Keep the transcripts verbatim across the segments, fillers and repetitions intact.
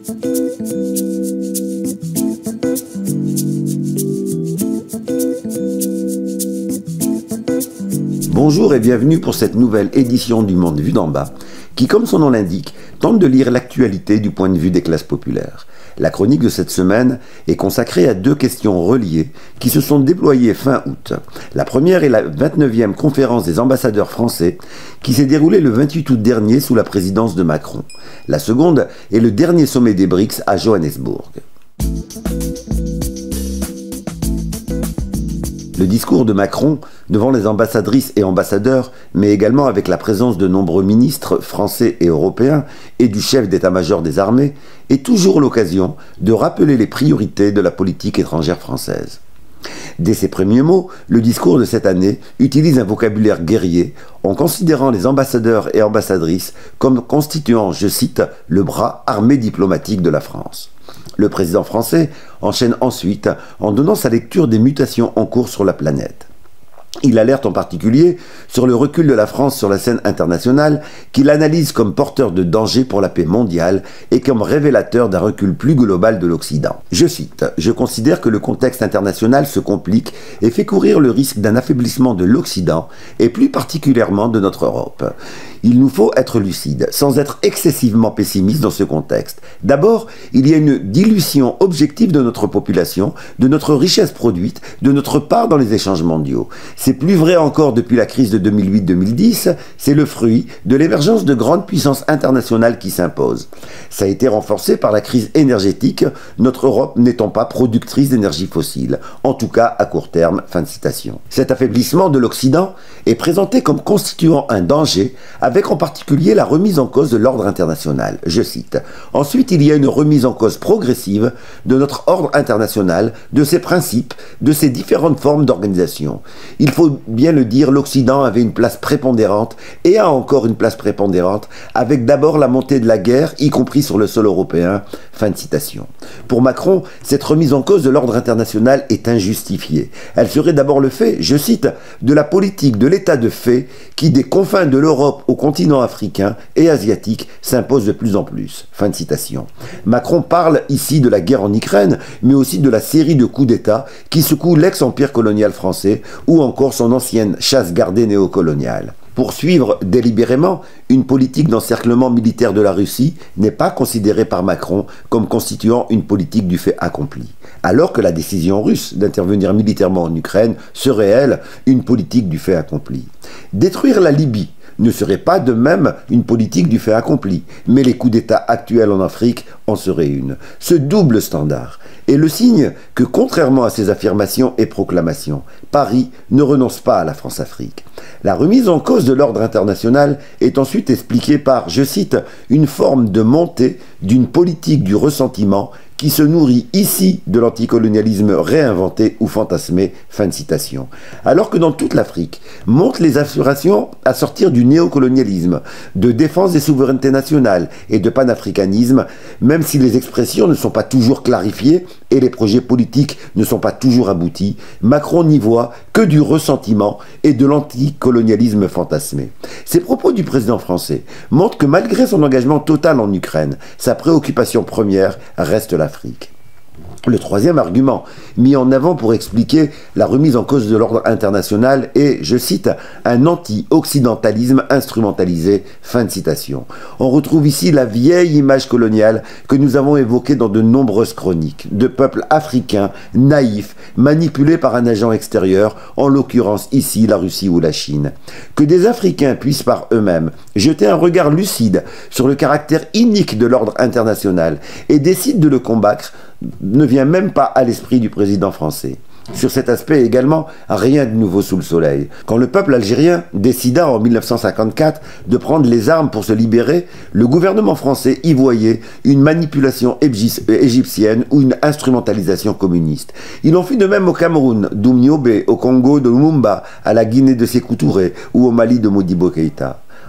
Bonjour et bienvenue pour cette nouvelle édition du Monde vu d'en bas, qui, comme son nom l'indique, tente de lire l'actualité du point de vue des classes populaires. La chronique de cette semaine est consacrée à deux questions reliées qui se sont déployées fin août. La première est la vingt-neuvième conférence des ambassadeurs français qui s'est déroulée le vingt-huit août dernier sous la présidence de Macron. La seconde est le dernier sommet des BRICS à Johannesburg. Le discours de Macron devant les ambassadrices et ambassadeurs, mais également avec la présence de nombreux ministres français et européens et du chef d'état-major des armées, est toujours l'occasion de rappeler les priorités de la politique étrangère française. Dès ses premiers mots, le discours de cette année utilise un vocabulaire guerrier en considérant les ambassadeurs et ambassadrices comme constituant, je cite, le bras armé diplomatique de la France. Le président français enchaîne ensuite en donnant sa lecture des mutations en cours sur la planète. Il alerte en particulier sur le recul de la France sur la scène internationale, qu'il analyse comme porteur de danger pour la paix mondiale et comme révélateur d'un recul plus global de l'Occident. Je cite, « Je considère que le contexte international se complique et fait courir le risque d'un affaiblissement de l'Occident et plus particulièrement de notre Europe. Il nous faut être lucide, sans être excessivement pessimiste dans ce contexte. D'abord, il y a une dilution objective de notre population, de notre richesse produite, de notre part dans les échanges mondiaux. C'est plus vrai encore depuis la crise de deux mille huit deux mille dix, c'est le fruit de l'émergence de grandes puissances internationales qui s'imposent. Ça a été renforcé par la crise énergétique, notre Europe n'étant pas productrice d'énergie fossile, en tout cas à court terme. » Fin de citation. Cet affaiblissement de l'Occident est présenté comme constituant un danger, avec en particulier la remise en cause de l'ordre international. Je cite. « Ensuite, il y a une remise en cause progressive de notre ordre international, de ses principes, de ses différentes formes d'organisation. Il faut bien le dire, l'Occident avait une place prépondérante et a encore une place prépondérante, avec d'abord la montée de la guerre, y compris sur le sol européen. » Fin de citation. Pour Macron, cette remise en cause de l'ordre international est injustifiée. Elle serait d'abord le fait, je cite, de la politique de l'état de fait qui, des confins de l'Europe au continent africain et asiatique, s'impose de plus en plus. Fin de citation. Macron parle ici de la guerre en Ukraine, mais aussi de la série de coups d'État qui secouent l'ex-empire colonial français ou encore son ancienne chasse gardée néocoloniale. Poursuivre délibérément une politique d'encerclement militaire de la Russie n'est pas considéré par Macron comme constituant une politique du fait accompli, alors que la décision russe d'intervenir militairement en Ukraine serait, elle, une politique du fait accompli. Détruire la Libye ne serait pas de même une politique du fait accompli, mais les coups d'État actuels en Afrique en seraient une. Ce double standard est le signe que, contrairement à ses affirmations et proclamations, Paris ne renonce pas à la France-Afrique. La remise en cause de l'ordre international est ensuite expliquée par, je cite, une forme de montée d'une politique du ressentiment qui se nourrit ici de l'anticolonialisme réinventé ou fantasmé, fin de citation. Alors que dans toute l'Afrique montent les aspirations à sortir du néocolonialisme, de défense des souverainetés nationales et de panafricanisme, même si les expressions ne sont pas toujours clarifiées et les projets politiques ne sont pas toujours aboutis, Macron n'y voit que du ressentiment et de l'anticolonialisme fantasmé. Ces propos du président français montrent que malgré son engagement total en Ukraine, sa préoccupation première reste l'Afrique. Le troisième argument mis en avant pour expliquer la remise en cause de l'ordre international est, je cite, un anti-occidentalisme instrumentalisé, fin de citation. On retrouve ici la vieille image coloniale que nous avons évoquée dans de nombreuses chroniques, de peuples africains, naïfs, manipulés par un agent extérieur, en l'occurrence ici la Russie ou la Chine. Que des Africains puissent par eux-mêmes jeter un regard lucide sur le caractère inique de l'ordre international et décident de le combattre ne vient même pas à l'esprit du président français. Sur cet aspect également, rien de nouveau sous le soleil. Quand le peuple algérien décida en mille neuf cent cinquante-quatre de prendre les armes pour se libérer, le gouvernement français y voyait une manipulation égyptienne ou une instrumentalisation communiste. Il en fut de même au Cameroun, d'Oumniobé, au Congo de Lumumba, à la Guinée de Sékou Touré ou au Mali de Modibo Keïta.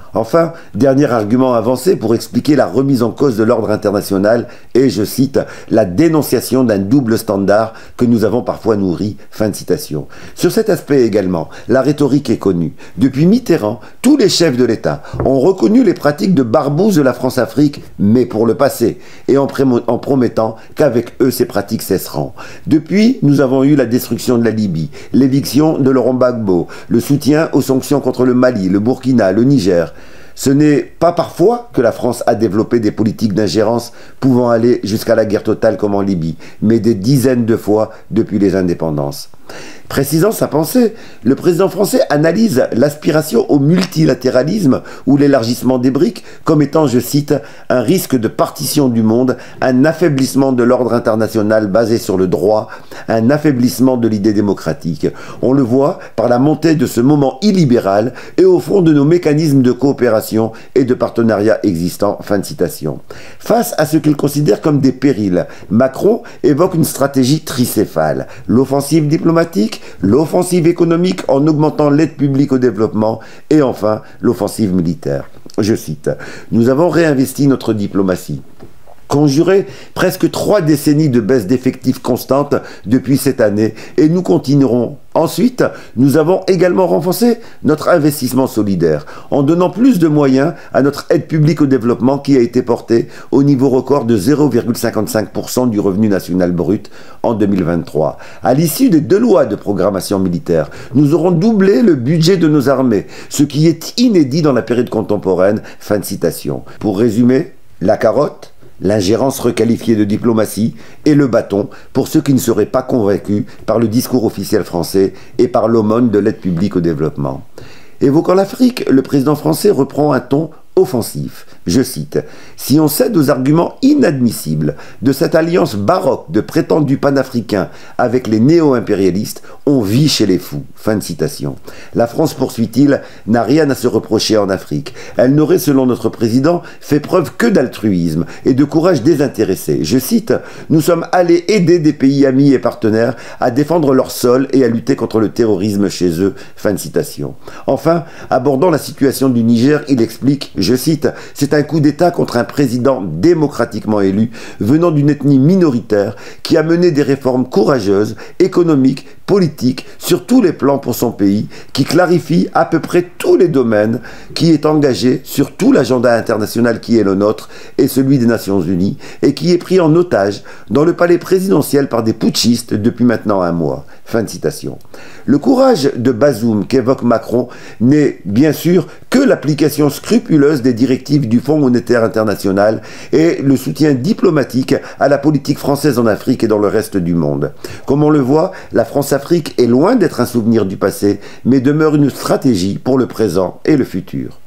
Enfin, dernier argument avancé pour expliquer la remise en cause de l'ordre international est, je cite, la dénonciation d'un double standard que nous avons parfois nourri. Fin de citation. Sur cet aspect également, la rhétorique est connue. Depuis Mitterrand, tous les chefs de l'État ont reconnu les pratiques de barbouze de la France-Afrique, mais pour le passé, et en, en promettant qu'avec eux ces pratiques cesseront. Depuis, nous avons eu la destruction de la Libye, l'éviction de Laurent Gbagbo, le soutien aux sanctions contre le Mali, le Burkina, le Niger. Ce n'est pas parfois que la France a développé des politiques d'ingérence pouvant aller jusqu'à la guerre totale comme en Libye, mais des dizaines de fois depuis les indépendances. Précisant sa pensée, le président français analyse l'aspiration au multilatéralisme ou l'élargissement des briques comme étant, je cite, un risque de partition du monde, un affaiblissement de l'ordre international basé sur le droit, un affaiblissement de l'idée démocratique. On le voit par la montée de ce moment illibéral et au fond de nos mécanismes de coopération et de partenariat existants. Fin de citation. Face à ce qu'il considère comme des périls, Macron évoque une stratégie tricéphale, l'offensive diplomatique, l'offensive économique en augmentant l'aide publique au développement et enfin l'offensive militaire. Je cite, « Nous avons réinvesti notre diplomatie. Conjuré presque trois décennies de baisse d'effectifs constante depuis cette année et nous continuerons. Ensuite, nous avons également renforcé notre investissement solidaire en donnant plus de moyens à notre aide publique au développement qui a été portée au niveau record de zéro virgule cinquante-cinq pour cent du revenu national brut en deux mille vingt-trois. À l'issue des deux lois de programmation militaire, nous aurons doublé le budget de nos armées, ce qui est inédit dans la période contemporaine. Fin de citation. Pour résumer, la carotte, l'ingérence requalifiée de diplomatie et le bâton pour ceux qui ne seraient pas convaincus par le discours officiel français et par l'aumône de l'aide publique au développement. Évoquant l'Afrique, le président français reprend un ton offensif. Je cite, « Si on cède aux arguments inadmissibles de cette alliance baroque de prétendus panafricains avec les néo-impérialistes, on vit chez les fous. » Fin de citation. La France, poursuit-il, n'a rien à se reprocher en Afrique. Elle n'aurait, selon notre président, fait preuve que d'altruisme et de courage désintéressé. Je cite, « Nous sommes allés aider des pays amis et partenaires à défendre leur sol et à lutter contre le terrorisme chez eux. » Fin de citation. Enfin, abordant la situation du Niger, il explique, je cite, « C'est un coup d'État contre un président démocratiquement élu, venant d'une ethnie minoritaire, qui a mené des réformes courageuses, économiques, politiques, sur tous les plans pour son pays, qui clarifie à peu près tous les domaines, qui est engagé sur tout l'agenda international qui est le nôtre et celui des Nations Unies, et qui est pris en otage dans le palais présidentiel par des putschistes depuis maintenant un mois. » Fin de citation. Le courage de Bazoum qu'évoque Macron n'est bien sûr que l'application scrupuleuse des directives du Fonds monétaire international et le soutien diplomatique à la politique française en Afrique et dans le reste du monde. Comme on le voit, la France-Afrique est loin d'être un souvenir du passé, mais demeure une stratégie pour le présent et le futur.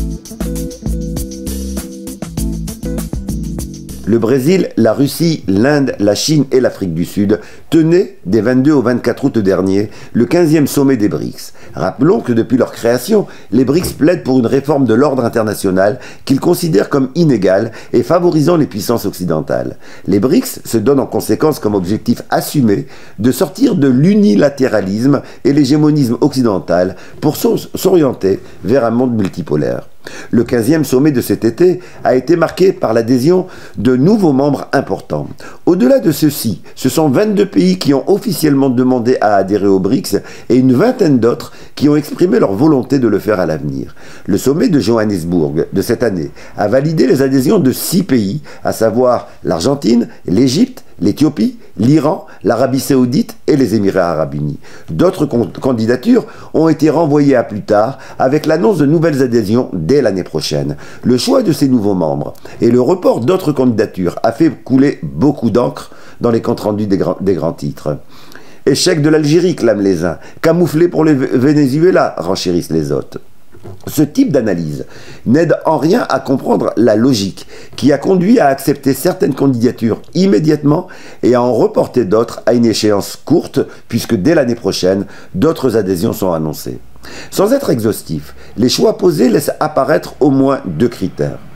Le Brésil, la Russie, l'Inde, la Chine et l'Afrique du Sud tenaient, des vingt-deux au vingt-quatre août dernier, le quinzième sommet des BRICS. Rappelons que depuis leur création, les BRICS plaident pour une réforme de l'ordre international qu'ils considèrent comme inégale et favorisant les puissances occidentales. Les BRICS se donnent en conséquence comme objectif assumé de sortir de l'unilatéralisme et l'hégémonisme occidental pour s'orienter vers un monde multipolaire. Le quinzième sommet de cet été a été marqué par l'adhésion de nouveaux membres importants. Au-delà de ceux-ci, ce sont vingt-deux pays qui ont officiellement demandé à adhérer aux BRICS et une vingtaine d'autres qui ont exprimé leur volonté de le faire à l'avenir. Le sommet de Johannesburg de cette année a validé les adhésions de six pays, à savoir l'Argentine, l'Égypte, l'Éthiopie, l'Iran, l'Arabie Saoudite et les Émirats Arabes Unis. D'autres candidatures ont été renvoyées à plus tard avec l'annonce de nouvelles adhésions dès l'année prochaine. Le choix de ces nouveaux membres et le report d'autres candidatures a fait couler beaucoup d'encre dans les comptes rendus des grands, des grands titres. Échec de l'Algérie, clament les uns. Camouflé pour le Venezuela, renchérissent les autres. Ce type d'analyse n'aide en rien à comprendre la logique qui a conduit à accepter certaines candidatures immédiatement et à en reporter d'autres à une échéance courte, puisque dès l'année prochaine, d'autres adhésions sont annoncées. Sans être exhaustif, les choix posés laissent apparaître au moins deux critères.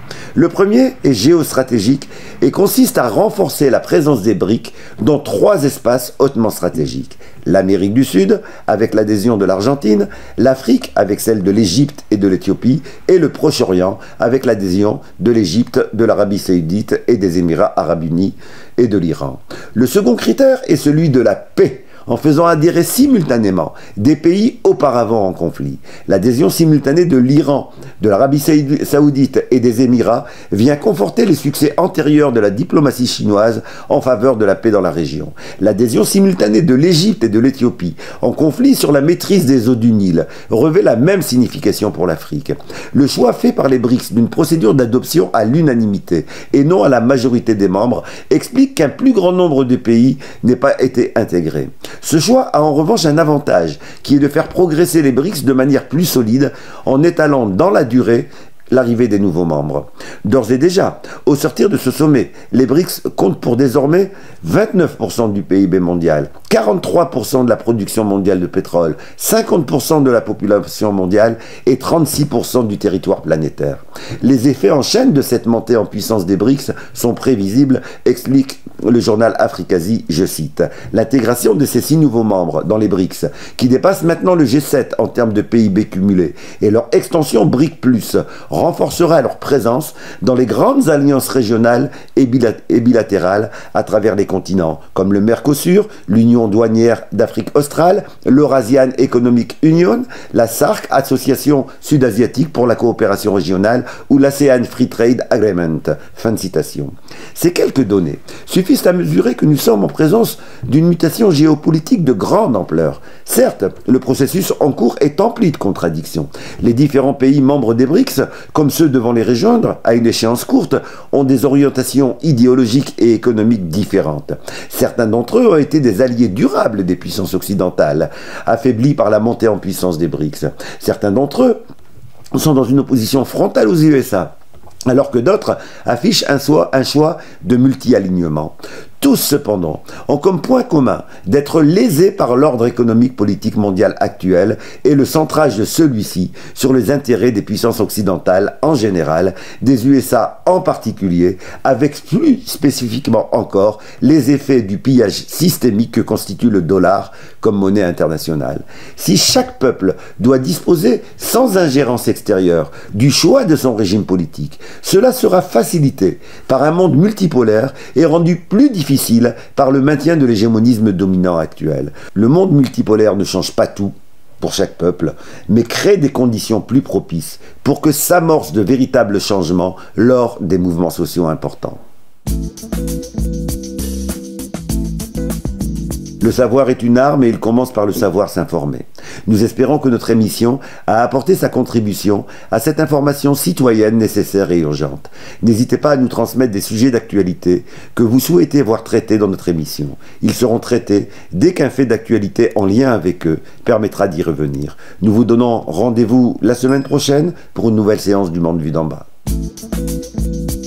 Le premier est géostratégique et consiste à renforcer la présence des BRICS dans trois espaces hautement stratégiques. L'Amérique du Sud, avec l'adhésion de l'Argentine, l'Afrique, avec celle de l'Égypte et de l'Éthiopie, et le Proche-Orient, avec l'adhésion de l'Égypte, de l'Arabie Saoudite et des Émirats Arabes Unis et de l'Iran. Le second critère est celui de la paix, en faisant adhérer simultanément des pays auparavant en conflit. L'adhésion simultanée de l'Iran, de l'Arabie Saoudite et des Émirats vient conforter les succès antérieurs de la diplomatie chinoise en faveur de la paix dans la région. L'adhésion simultanée de l'Égypte et de l'Éthiopie en conflit sur la maîtrise des eaux du Nil revêt la même signification pour l'Afrique. Le choix fait par les BRICS d'une procédure d'adoption à l'unanimité et non à la majorité des membres explique qu'un plus grand nombre de pays n'ait pas été intégré. Ce choix a en revanche un avantage, qui est de faire progresser les BRICS de manière plus solide en étalant dans la durée l'arrivée des nouveaux membres. D'ores et déjà, au sortir de ce sommet, les BRICS comptent pour désormais vingt-neuf pour cent du P I B mondial, quarante-trois pour cent de la production mondiale de pétrole, cinquante pour cent de la population mondiale et trente-six pour cent du territoire planétaire. Les effets en chaîne de cette montée en puissance des BRICS sont prévisibles, explique le journal Africasie, je cite. L'intégration de ces six nouveaux membres dans les BRICS, qui dépassent maintenant le G sept en termes de P I B cumulé, et leur extension BRIC plus, renforcera leur présence dans les grandes alliances régionales et bilatérales à travers les continents, comme le Mercosur, l'Union douanière d'Afrique australe, l'Eurasian Economic Union, la S A R C, Association sud-asiatique pour la coopération régionale, ou l'ASEAN Free Trade Agreement. Fin de citation. Ces quelques données suffisent à mesurer que nous sommes en présence d'une mutation géopolitique de grande ampleur. Certes, le processus en cours est empli de contradictions. Les différents pays membres des BRICS, comme ceux devant les rejoindre à une échéance courte, ont des orientations idéologiques et économiques différentes. Certains d'entre eux ont été des alliés durables des puissances occidentales, affaiblis par la montée en puissance des BRICS. Certains d'entre eux sont dans une opposition frontale aux U S A, alors que d'autres affichent un choix, un choix de multi-alignement. Tous, cependant, ont comme point commun d'être lésés par l'ordre économique politique mondial actuel et le centrage de celui-ci sur les intérêts des puissances occidentales en général, des U S A en particulier, avec plus spécifiquement encore les effets du pillage systémique que constitue le dollar comme monnaie internationale. Si chaque peuple doit disposer sans ingérence extérieure du choix de son régime politique, cela sera facilité par un monde multipolaire et rendu plus difficile par le maintien de l'hégémonisme dominant actuel. Le monde multipolaire ne change pas tout pour chaque peuple, mais crée des conditions plus propices pour que s'amorcent de véritables changements lors des mouvements sociaux importants. Le savoir est une arme et il commence par le savoir s'informer. Nous espérons que notre émission a apporté sa contribution à cette information citoyenne nécessaire et urgente. N'hésitez pas à nous transmettre des sujets d'actualité que vous souhaitez voir traités dans notre émission. Ils seront traités dès qu'un fait d'actualité en lien avec eux permettra d'y revenir. Nous vous donnons rendez-vous la semaine prochaine pour une nouvelle séance du Monde vu d'en bas.